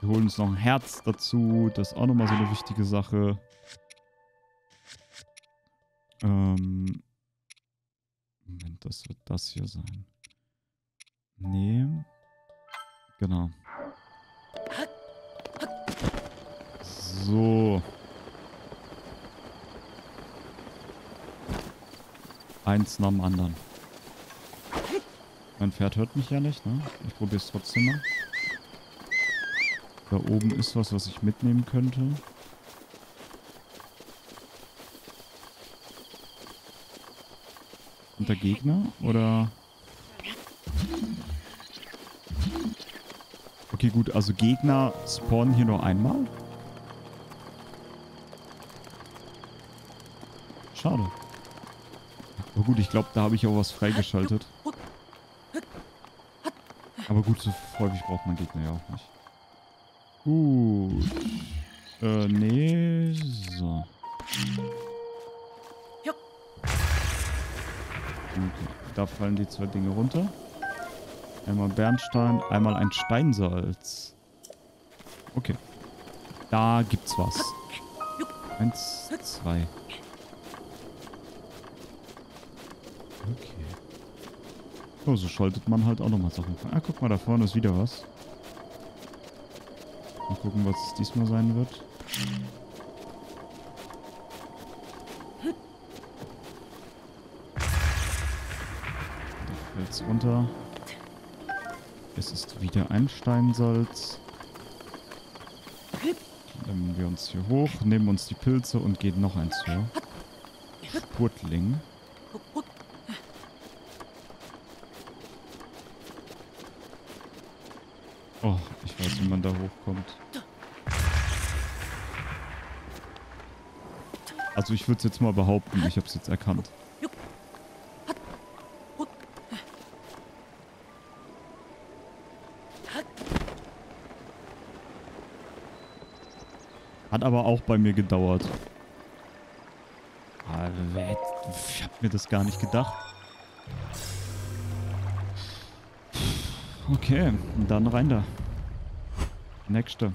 Wir holen uns noch ein Herz dazu. Das ist auch nochmal so eine wichtige Sache. Moment, das wird das hier sein. Nee. Genau. So. Eins nach dem anderen. Mein Pferd hört mich ja nicht, ne? Ich probiere es trotzdem mal. Da oben ist was ich mitnehmen könnte. Sind da Gegner? Oder... Okay, gut. Also Gegner spawnen hier nur einmal. Schade. Aber gut, ich glaube, da habe ich auch was freigeschaltet. Aber gut, so häufig braucht man Gegner ja auch nicht. Gut. Nee, so. Okay, da fallen die zwei Dinge runter. Einmal Bernstein, einmal ein Steinsalz. Okay. Da gibt's was. 1, 2. Okay. Oh, so schaltet man halt auch nochmal Sachen. Ah, guck mal, da vorne ist wieder was. Mal gucken, was es diesmal sein wird. Da fällt's runter. Es ist wieder ein Steinsalz. Nehmen wir uns hier hoch, nehmen uns die Pilze und gehen noch eins höher. Spurtling. Oh, ich weiß, wie man da hochkommt. Also ich würde es jetzt mal behaupten, ich habe es jetzt erkannt. Hat aber auch bei mir gedauert. Ich habe mir das gar nicht gedacht. Okay, dann rein da. Nächste.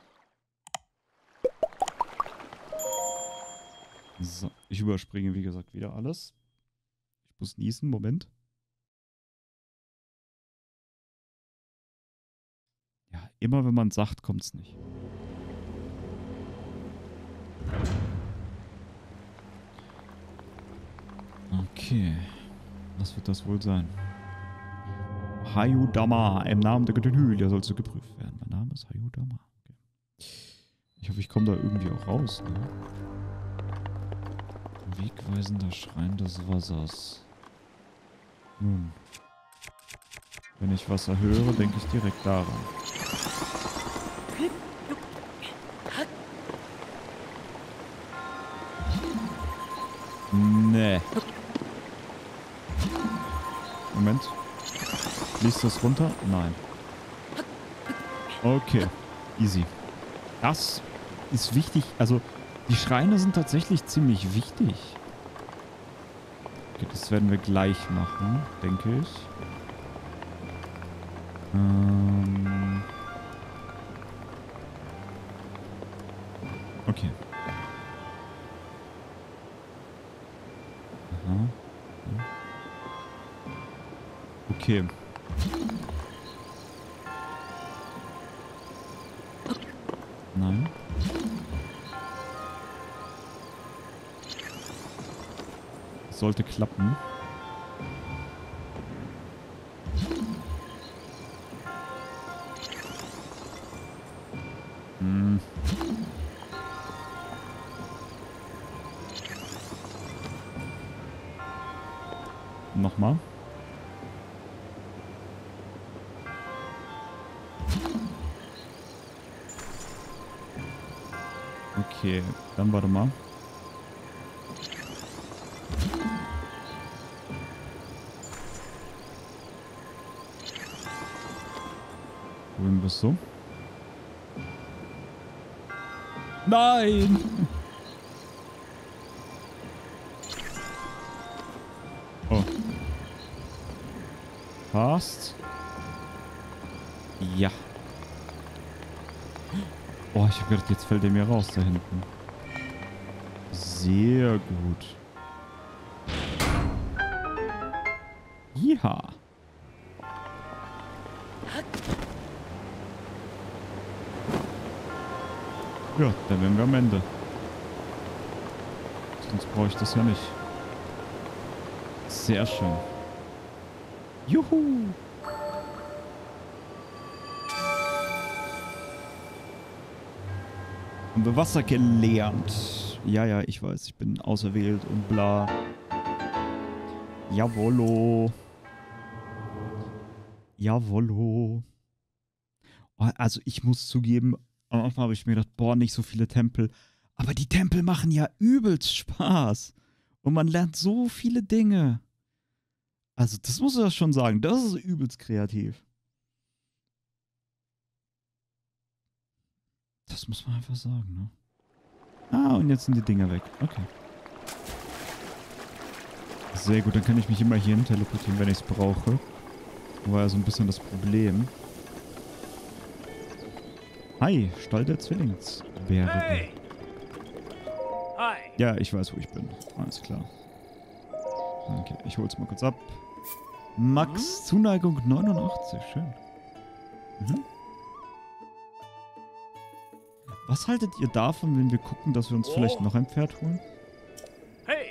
So, ich überspringe wie gesagt wieder alles. Ich muss niesen, Moment. Ja, immer wenn man sagt, kommt's nicht. Okay. Was wird das wohl sein? Hayudama. Im Namen der Göttin Hylia sollst du geprüft werden. Mein Name ist Hayudama. Okay. Ich hoffe, ich komme da irgendwie auch raus. Ne? Wegweisender Schrein des Wassers. Nun. Wenn ich Wasser höre, denke ich direkt daran. Nee. Moment. Fließt das runter? Nein. Okay. Easy. Das ist wichtig. Also, die Schreine sind tatsächlich ziemlich wichtig. Okay, das werden wir gleich machen, denke ich. Okay. Aha. Okay. Nein. Sollte klappen. Hm. Nochmal. Okay, dann warte mal. Probieren wir es so. Nein! Oh. Passt. Ja. Oh, ich hab gedacht, jetzt fällt der mir raus da hinten. Sehr gut. Ja. Ja, dann wären wir am Ende. Sonst brauche ich das ja nicht. Sehr schön. Juhu. Haben wir Wasser gelernt. Ja, ja, ich weiß, ich bin auserwählt und bla. Jawollo. Jawollo. Oh, also ich muss zugeben, am Anfang habe ich mir gedacht, boah, nicht so viele Tempel. Aber die Tempel machen ja übelst Spaß. Und man lernt so viele Dinge. Also das muss ich ja schon sagen, das ist übelst kreativ. Das muss man einfach sagen, ne? Ah, und jetzt sind die Dinger weg. Okay. Sehr gut, dann kann ich mich immer hierhin teleportieren, wenn ich es brauche. War ja so ein bisschen das Problem. Hi, Stall der Zwillingsbären. Hey! Hi! Ja, ich weiß, wo ich bin. Alles klar. Okay, ich hol's mal kurz ab. Max, Zuneigung 89. Schön. Mhm. Was haltet ihr davon, wenn wir gucken, dass wir uns vielleicht noch ein Pferd holen? Hey!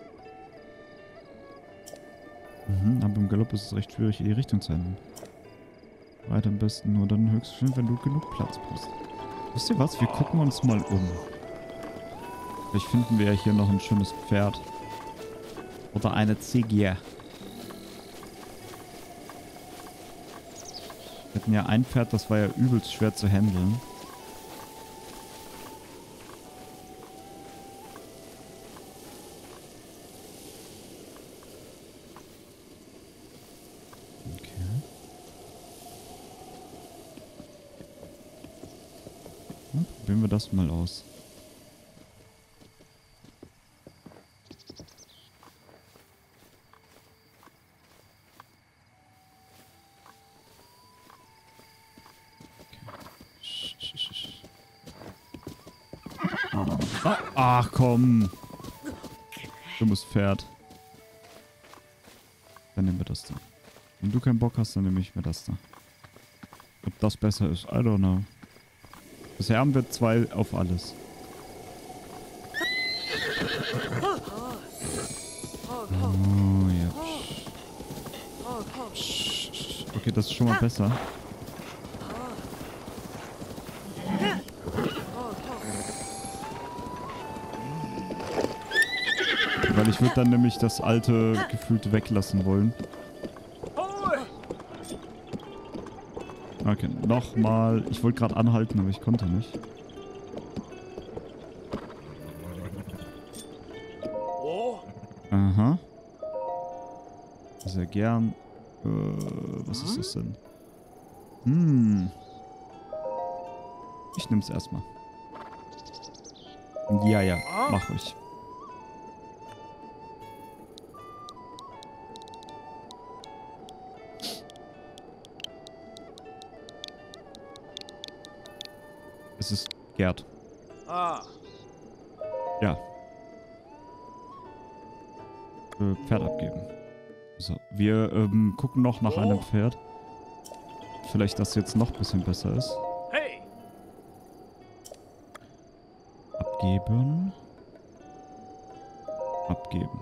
Mhm, aber im Galopp ist es recht schwierig, in die Richtung zu ändern. Weiter am besten nur dann höchstens, wenn du genug Platz brauchst. Wisst ihr was? Wir gucken uns mal um. Vielleicht finden wir ja hier noch ein schönes Pferd. Oder eine Ziege. Wir hatten ja ein Pferd, das war ja übelst schwer zu handeln. Probieren wir das mal aus. Okay. Ach komm. Dummes Pferd. Dann nehmen wir das da. Wenn du keinen Bock hast, dann nehme ich mir das da. Ob das besser ist, I don't know. Bisher haben wir 2 auf alles. Oh, ja. Okay, das ist schon mal besser. Weil ich würde dann nämlich das alte gefühlt weglassen wollen. Okay, nochmal. Ich wollte gerade anhalten, aber ich konnte nicht. Aha. Sehr gern. Was ist das denn? Ich nehm's erstmal. Ja, ja, mach ich. Es ist Gerd. Ja. Pferd abgeben. So, wir gucken noch nach einem Pferd. Vielleicht, das jetzt noch ein bisschen besser ist. Hey! Abgeben. Abgeben.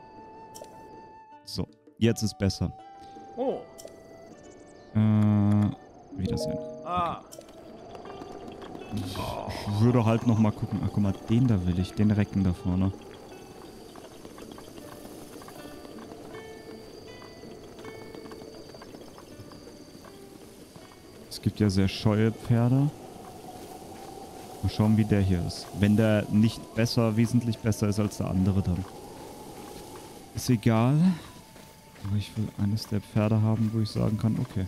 So, jetzt ist besser. Oh! Wiedersehen. Ah! Ich würde halt noch mal gucken. Ach, guck mal, den da will ich. Den Recken da vorne. Es gibt ja sehr scheue Pferde. Mal schauen, wie der hier ist. Wenn der nicht besser, wesentlich besser ist als der andere, dann ist egal. Aber ich will eines der Pferde haben, wo ich sagen kann, okay.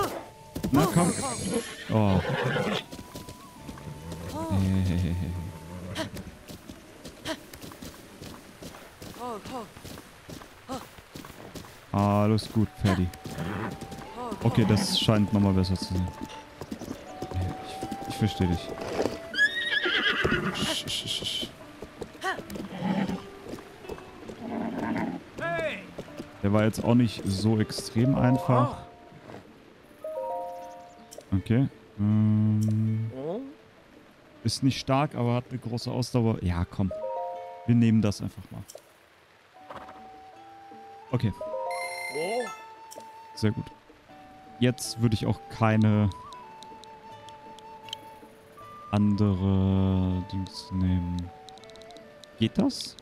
Na komm. Oh. Alles gut, Ferdi. Okay, das scheint nochmal besser zu sein. Ich verstehe dich. Hey! Der war jetzt auch nicht so extrem einfach. Okay. Oh? Ist nicht stark, aber hat eine große Ausdauer. Ja, komm. Wir nehmen das einfach mal. Okay. Oh? Sehr gut. Jetzt würde ich auch keine andere Dings nehmen. Geht das?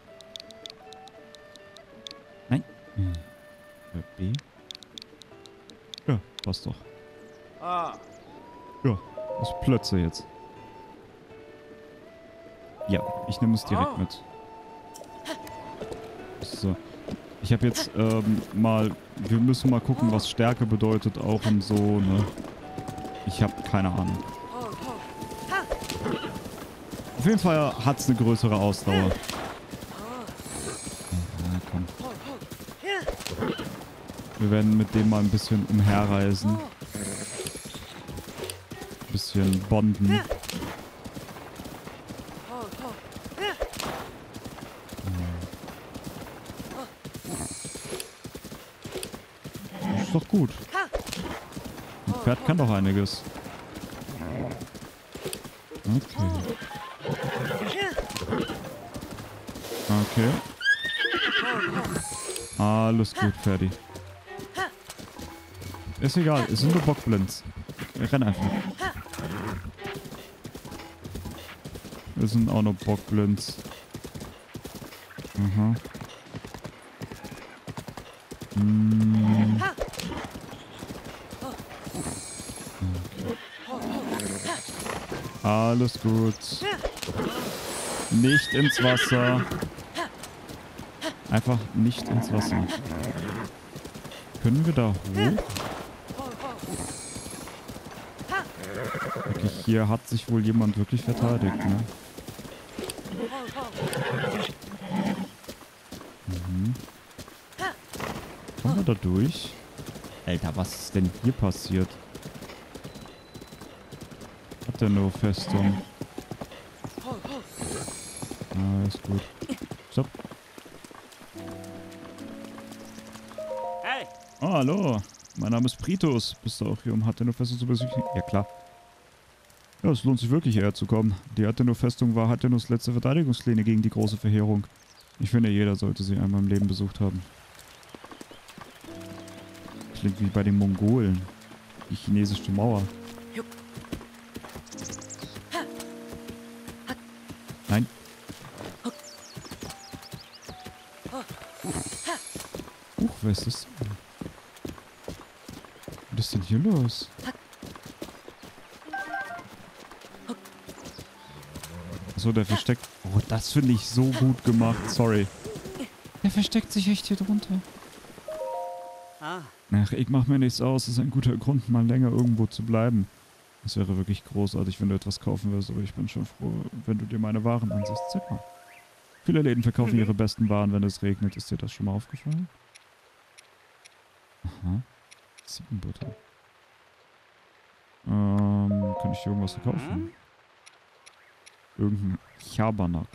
Nein. B. Ja, passt doch. Ah. Ja, das ist Plötze jetzt. Ja, ich nehme es direkt mit. So. Ich habe jetzt wir müssen mal gucken, was Stärke bedeutet, auch und so, ne? Ich habe keine Ahnung. Auf jeden Fall hat es eine größere Ausdauer. Ja, komm. Wir werden mit dem mal ein bisschen umherreisen. Ein bisschen bonden. Das ist doch gut. Ein Pferd kann doch einiges. Okay. Okay. Alles gut, Ferdi. Ist egal, es sind nur Bockblinds. Wir rennen einfach. Wir sind auch nur Bockblinds. Aha. Alles gut. Nicht ins Wasser. Einfach nicht ins Wasser. Können wir da hoch? Okay, hier hat sich wohl jemand wirklich verteidigt, ne? Kommen wir da durch? Alter, was ist denn hier passiert? Hat der nur Festung? Ah, ist gut. Stopp. Hey! Oh, hallo. Mein Name ist Pritus. Bist du auch hier, um Hateno-Festung zu besiegen? Ja, klar. Ja, es lohnt sich wirklich hierher zu kommen. Die Hateno-Festung war Hatenos letzte Verteidigungslinie gegen die große Verheerung. Ich finde, jeder sollte sie einmal im Leben besucht haben. Klingt wie bei den Mongolen. Die chinesische Mauer. Nein. Wer ist das denn? Was ist denn hier los? So, der versteckt... Oh, das finde ich so gut gemacht. Sorry. Der versteckt sich echt hier drunter. Ach, ich mach mir nichts aus. Das ist ein guter Grund, mal länger irgendwo zu bleiben. Das wäre wirklich großartig, wenn du etwas kaufen würdest. Aber ich bin schon froh, wenn du dir meine Waren ansiehst. Zeig mal. Viele Läden verkaufen ihre besten Waren, wenn es regnet. Ist dir das schon mal aufgefallen? Aha. Ziegenbutter. Kann ich hier irgendwas verkaufen? Irgendein Chabernack.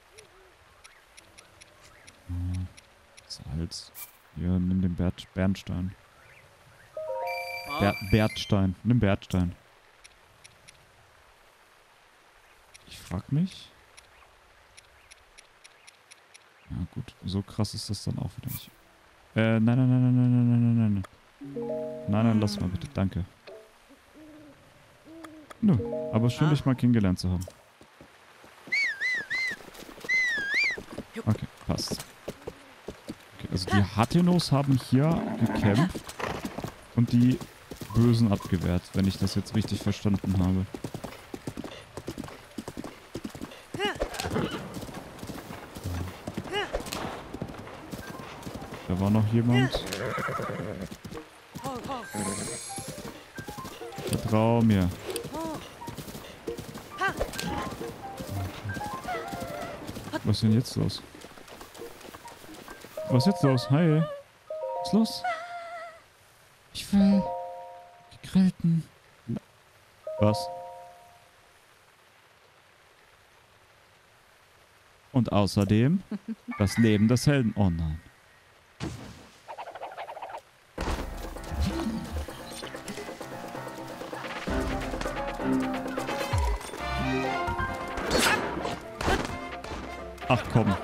Salz. Hier, nimm den Bernstein. Bernstein. Nimm Bernstein. Ich frag mich. Ja gut, so krass ist das dann auch wieder nicht. Nein. Nein, lass mal bitte, danke. Nö, aber schön, dich mal kennengelernt zu haben. Okay, passt. Okay, also die Hatenos haben hier gekämpft und die Bösen abgewehrt, wenn ich das jetzt richtig verstanden habe. Da war noch jemand. Vertrau mir. Was ist denn jetzt los? Was ist jetzt los? Hi. Was ist los? Ich will gegrillten... Was? Und außerdem das Leben des Helden. Oh nein. Ach komm.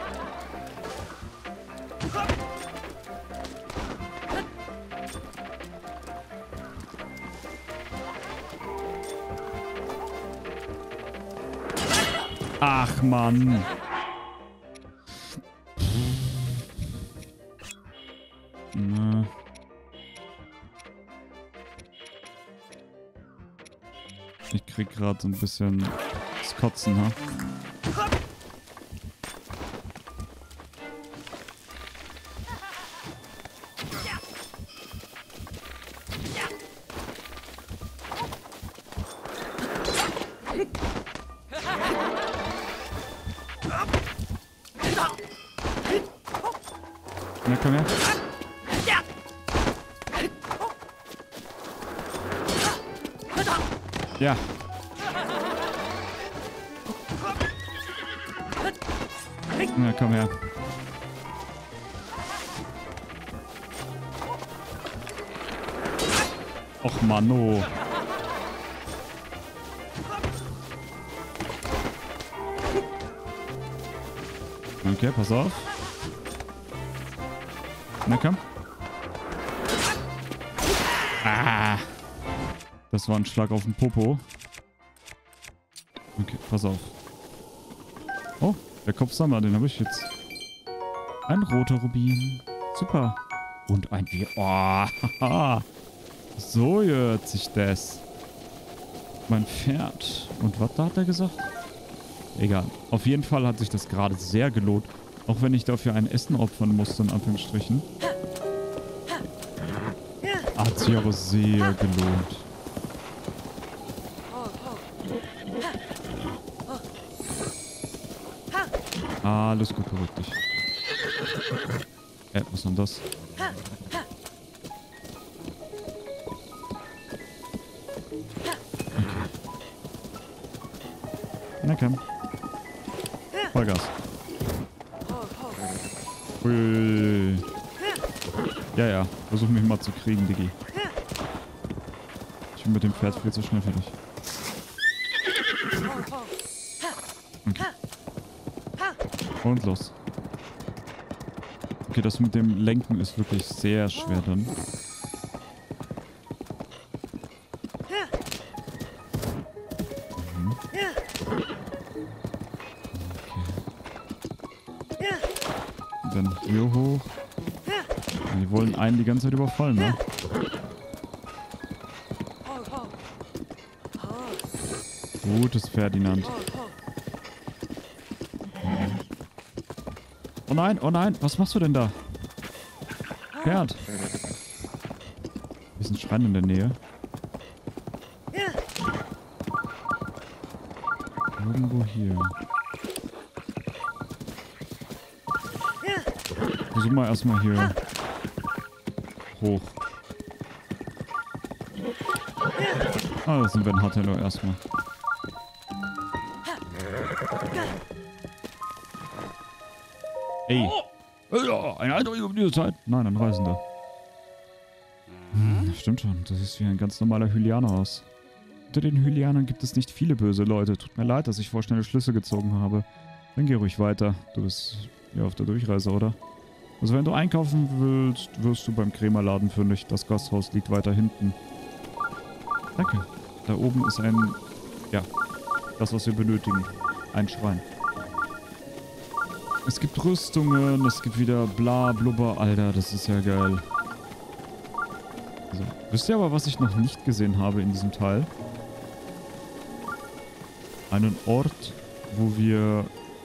Ach Mann. Na. Ich krieg gerade so ein bisschen das Kotzen, ha? Na, komm her. Ja. Na, komm her. Och, Mano. Okay, pass auf. Na komm. Ah. Das war ein Schlag auf den Popo. Okay, pass auf. Oh, der Kopfsammer, den habe ich jetzt. Ein roter Rubin. Super. Und ein Bier. Oh, haha. So hört sich das. Mein Pferd. Und was hat er gesagt? Egal. Auf jeden Fall hat sich das gerade sehr gelohnt. Auch wenn ich dafür ein Essen opfern musste, in Anführungsstrichen. Hat sich aber sehr gelohnt. Alles gut, beruhig dich. Was ist denn das? Okay. Na komm. Vollgas. Ui. Ja, ja. Versuch mich mal zu kriegen, Diggi. Ich bin mit dem Pferd viel zu schnell fertig. Okay. Und los. Okay, das mit dem Lenken ist wirklich sehr schwer dann. Mhm. Okay. Dann hier hoch. Die wollen einen die ganze Zeit überfallen, ne? Gutes Ferdinand. Oh nein, was machst du denn da? Pferd. Ist ein Schrein in der Nähe. Irgendwo hier. Versuch mal erstmal hier hoch. Ah, das sind wir in Hatelo erstmal. Ey. Ja, ein Eindruck um diese Zeit. Nein, ein Reisender. Stimmt schon, das sieht wie ein ganz normaler Hylianer aus. Unter den Hylianern gibt es nicht viele böse Leute. Tut mir leid, dass ich vorschnelle Schlüsse gezogen habe. Dann geh ruhig weiter. Du bist ja auf der Durchreise, oder? Also wenn du einkaufen willst, wirst du beim Krämerladen fündig. Das Gasthaus liegt weiter hinten. Danke. Da oben ist ein... Ja, das, was wir benötigen. Ein Schrein. Es gibt Rüstungen, es gibt wieder bla blubber. Alter, das ist ja geil. So. Wisst ihr aber, was ich noch nicht gesehen habe in diesem Teil? Einen Ort, wo wir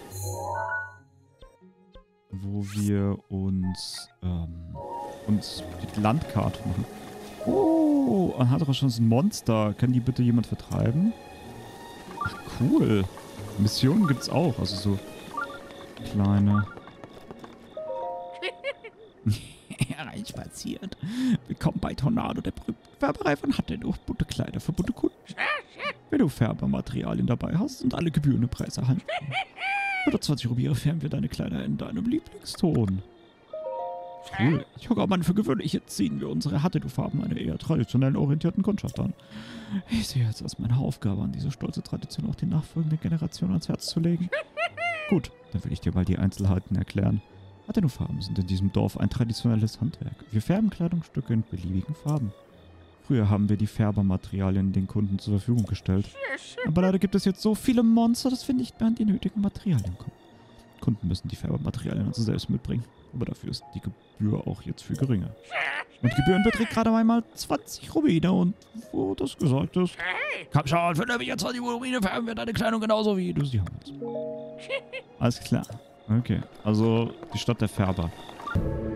uns die Landkarte machen. Oh, ein anderer schon ein Monster. Kann die bitte jemand vertreiben? Ach, cool. Missionen gibt's auch, also so kleine. hereinspaziert. Willkommen bei Tornado, der berühmten Färberei von Hattendorf. Bunte Kleider für bunte Kunden. Wenn du Färbermaterialien dabei hast, sind alle gebührende Preise erhalten. Für 20 Rubire färben wir deine Kleider in deinem Lieblingston. Cool. Ich hoffe, man für gewöhnlich ziehen wir unsere Hattendorf-Farben einer eher traditionell orientierten Kundschaft an. Ich sehe jetzt als meine Aufgabe an, diese stolze Tradition auch den nachfolgenden Generationen ans Herz zu legen. Gut, dann will ich dir mal die Einzelheiten erklären. Hattendorf-Farben sind in diesem Dorf ein traditionelles Handwerk. Wir färben Kleidungsstücke in beliebigen Farben. Früher haben wir die Färbermaterialien den Kunden zur Verfügung gestellt. Aber leider gibt es jetzt so viele Monster, dass wir nicht mehr an die nötigen Materialien kommen. Kunden müssen die Färbermaterialien also selbst mitbringen. Aber dafür ist die Gebühr auch jetzt viel geringer. Und die Gebühren beträgt gerade einmal 20 Rubine. Und wo das gesagt ist... Komm schon, für nämlich 20 Rubine färben wir deine Kleidung genauso wie du sie haben willst. Alles klar. Okay, also die Stadt der Färber.